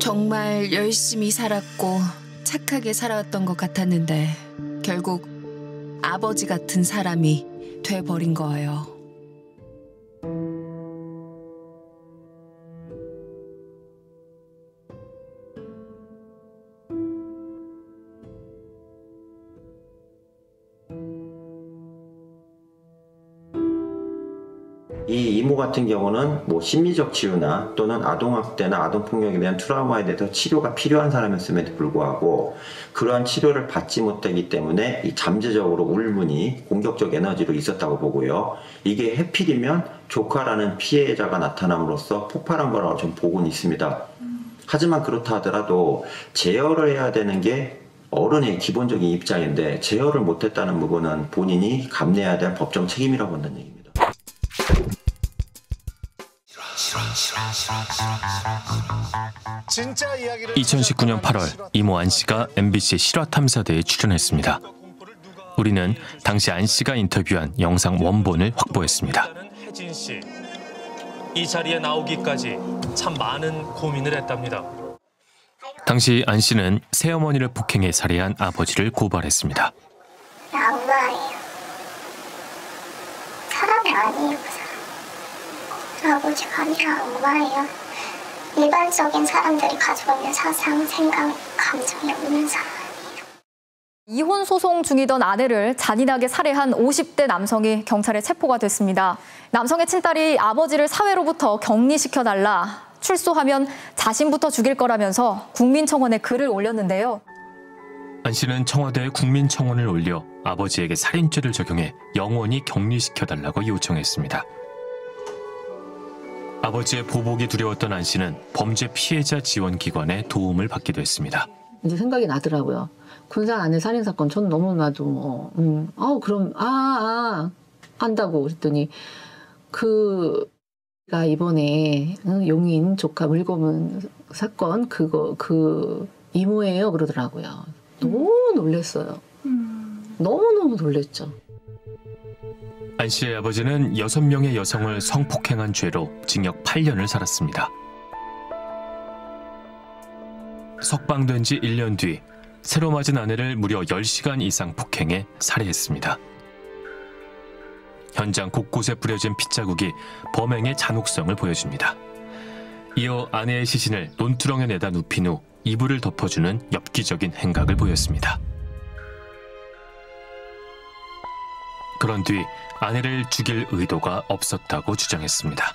정말 열심히 살았고 착하게 살아왔던 것 같았는데 결국 아버지 같은 사람이 돼버린 거예요. 이 이모 같은 경우는 뭐 심리적 치유나 또는 아동학대나 아동폭력에 대한 트라우마에 대해서 치료가 필요한 사람이었음에도 불구하고 그러한 치료를 받지 못하기 때문에 이 잠재적으로 울분이 공격적 에너지로 있었다고 보고요. 이게 해필이면 조카라는 피해자가 나타남으로써 폭발한 거라고 좀 보고는 있습니다. 하지만 그렇다 하더라도 제어를 해야 되는 게 어른의 기본적인 입장인데 제어를 못했다는 부분은 본인이 감내해야 될 법정 책임이라고 본다는 얘기입니다. 2019년 8월 이모 안 씨가 MBC 실화탐사대에 출연했습니다. 우리는 당시 안 씨가 인터뷰한 영상 원본을 확보했습니다. 혜진 씨, 이 자리에 나오기까지 참 많은 고민을 했답니다. 당시 안 씨는 새어머니를 폭행해 살해한 아버지를 고발했습니다. 악마예요. 사람이 아니에요, 그 사람. 아버지가 아니라 악마예요. 일반적인 사람들이 가지고 있는 사상, 생각, 감정이 없는 사람이에요. 이혼 소송 중이던 아내를 잔인하게 살해한 50대 남성이 경찰에 체포가 됐습니다. 남성의 친딸이 아버지를 사회로부터 격리시켜달라, 출소하면 자신부터 죽일 거라면서 국민청원에 글을 올렸는데요. 안 씨는 청와대에 국민청원을 올려 아버지에게 살인죄를 적용해 영원히 격리시켜달라고 요청했습니다. 아버지의 보복이 두려웠던 안 씨는 범죄 피해자 지원기관의 도움을 받기도 했습니다. 이제 생각이 나더라고요. 군산 아내 살인사건 전 너무나도 그럼 한다고 그랬더니 그가 이번에 용인 조카 물고문 사건 그 이모예요 그러더라고요. 너무 놀랐어요. 너무너무 놀랐죠. 안 씨의 아버지는 6명의 여성을 성폭행한 죄로 징역 8년을 살았습니다. 석방된 지 1년 뒤 새로 맞은 아내를 무려 10시간 이상 폭행해 살해했습니다. 현장 곳곳에 뿌려진 핏자국이 범행의 잔혹성을 보여줍니다. 이어 아내의 시신을 논두렁에 내다 눕힌 후 이불을 덮어주는 엽기적인 행각을 보였습니다. 그런 뒤 아내를 죽일 의도가 없었다고 주장했습니다.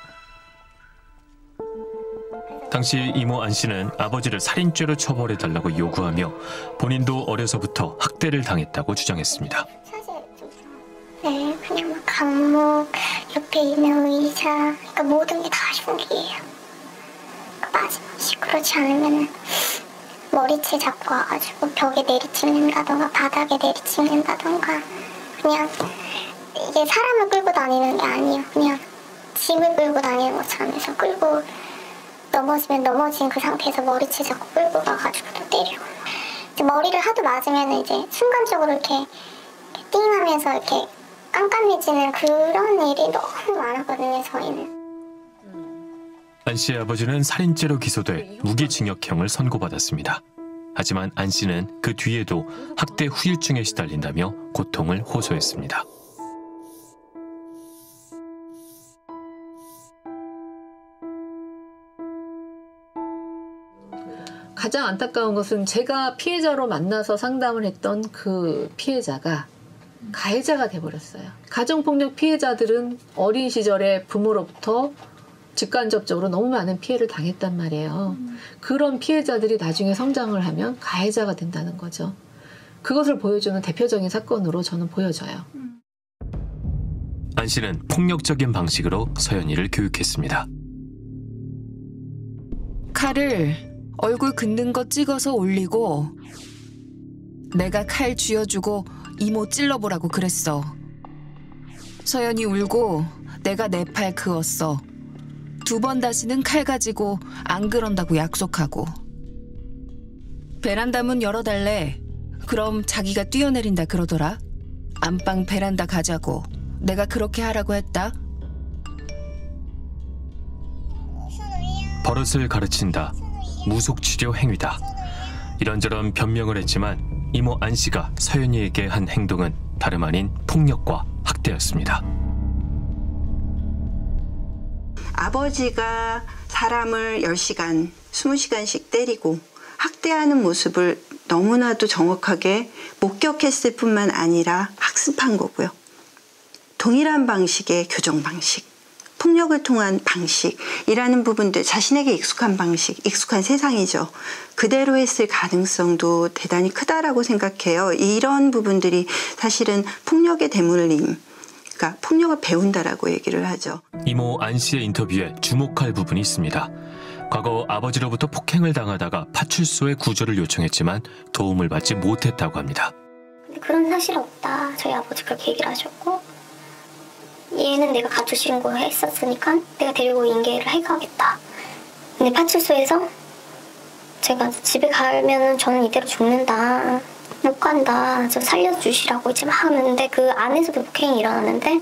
당시 이모 안 씨는 아버지를 살인죄로 처벌해달라고 요구하며 본인도 어려서부터 학대를 당했다고 주장했습니다. 네, 그냥 막 감목, 옆에 있는 의자, 그러니까 모든 게 다 흉기예요. 빠짐없이 그렇지 않으면 머리채 잡고 와가지고 벽에 내리찍는다던가 바닥에 내리찍는다던가 그냥 이게 사람을 끌고 다니는 게 아니에요. 그냥 짐을 끌고 다니는 것처럼 해서 끌고 넘어지면 넘어진 그 상태에서 머리채 잡고 끌고 가가지고 또 때리고 이제 머리를 하도 맞으면 이제 순간적으로 이렇게 띵하면서 이렇게 깜깜해지는 그런 일이 너무 많았거든요, 저희는. 안 씨의 아버지는 살인죄로 기소돼 무기징역형을 선고받았습니다. 하지만 안 씨는 그 뒤에도 학대 후유증에 시달린다며 고통을 호소했습니다. 가장 안타까운 것은 제가 피해자로 만나서 상담을 했던 그 피해자가 가해자가 돼버렸어요. 가정폭력 피해자들은 어린 시절에 부모로부터 직간접적으로 너무 많은 피해를 당했단 말이에요. 그런 피해자들이 나중에 성장을 하면 가해자가 된다는 거죠. 그것을 보여주는 대표적인 사건으로 저는 보여져요. 안 씨는 폭력적인 방식으로 서연이를 교육했습니다. 칼을 얼굴 긋는 거 찍어서 올리고 내가 칼 쥐어주고 이모 찔러보라고 그랬어. 서연이 울고 내가 내 팔 그었어. 2번 다시는 칼 가지고 안 그런다고 약속하고. 베란다 문 열어달래. 그럼 자기가 뛰어내린다 그러더라. 안방 베란다 가자고. 내가 그렇게 하라고 했다. 버릇을 가르친다. 무속치료 행위다. 이런저런 변명을 했지만 이모 안 씨가 서연이에게 한 행동은 다름 아닌 폭력과 학대였습니다. 아버지가 사람을 10시간, 20시간씩 때리고 학대하는 모습을 너무나도 정확하게 목격했을 뿐만 아니라 학습한 거고요. 동일한 방식의 교정 방식, 폭력을 통한 방식이라는 부분들, 자신에게 익숙한 방식, 익숙한 세상이죠. 그대로 했을 가능성도 대단히 크다라고 생각해요. 이런 부분들이 사실은 폭력의 대물림, 그러니까 폭력을 배운다라고 얘기를 하죠. 이모 안 씨의 인터뷰에 주목할 부분이 있습니다. 과거 아버지로부터 폭행을 당하다가 파출소에 구조를 요청했지만 도움을 받지 못했다고 합니다. 근데 그런 사실 없다. 저희 아버지 그렇게 얘기를 하셨고, 얘는 내가 가출 신고했었으니까 내가 데리고 인계를 해가겠다. 근데 파출소에서 제가 집에 가면 저는 이대로 죽는다. 못 간다. 저 살려주시라고 이제 막 하는데 그 안에서도 폭행이 일어났는데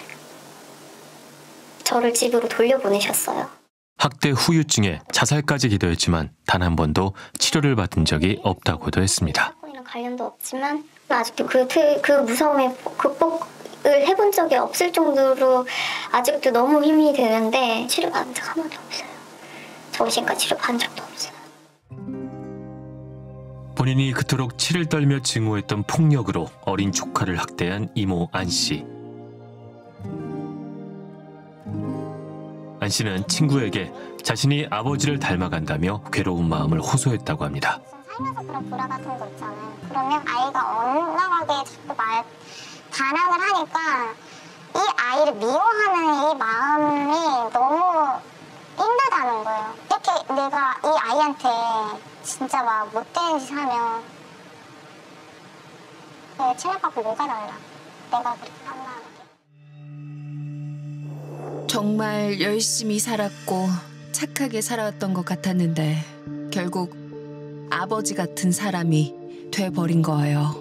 저를 집으로 돌려보내셨어요. 학대 후유증에 자살까지 기도했지만 단 한 번도 치료를 받은 적이 없다고도 했습니다. 사건이랑 관련도 없지만 아직도 그 무서움에 극복을 해본 적이 없을 정도로 아직도 너무 힘이 드는데 치료받은 적 한 번도 없어요. 정신과 치료 받은 적도 없어요. 본인이 그토록 치를 떨며 증오했던 폭력으로 어린 조카를 학대한 이모 안 씨. 안 씨는 친구에게 자신이 아버지를 닮아간다며 괴로운 마음을 호소했다고 합니다. 살면서 그런 불화 같은 거 있잖아요. 그러면 아이가 엇나가게 자꾸 반항을 하니까 이 아이를 미워하는 이 마음이 너무 힘들다는 거예요. 이렇게 내가 이 아이한테 진짜 막 못된 짓 하면 내가 친해갖고 뭐가 달라. 내가 그렇게 한다. 정말 열심히 살았고 착하게 살아왔던 것 같았는데 결국 아버지 같은 사람이 돼버린 거예요.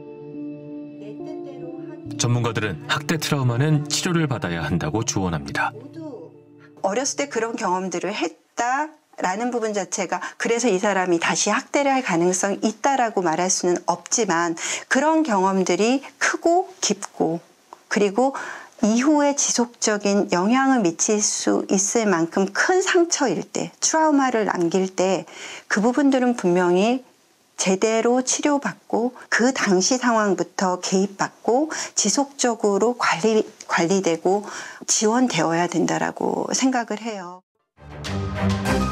전문가들은 학대 트라우마는 치료를 받아야 한다고 조언합니다. 어렸을 때 그런 경험들을 했다라는 부분 자체가 그래서 이 사람이 다시 학대를 할 가능성이 있다라고 말할 수는 없지만 그런 경험들이 크고 깊고 그리고 이후에 지속적인 영향을 미칠 수 있을 만큼 큰 상처일 때, 트라우마를 남길 때 그 부분들은 분명히 제대로 치료받고 그 당시 상황부터 개입받고 지속적으로 관리되고 지원되어야 된다라고 생각을 해요.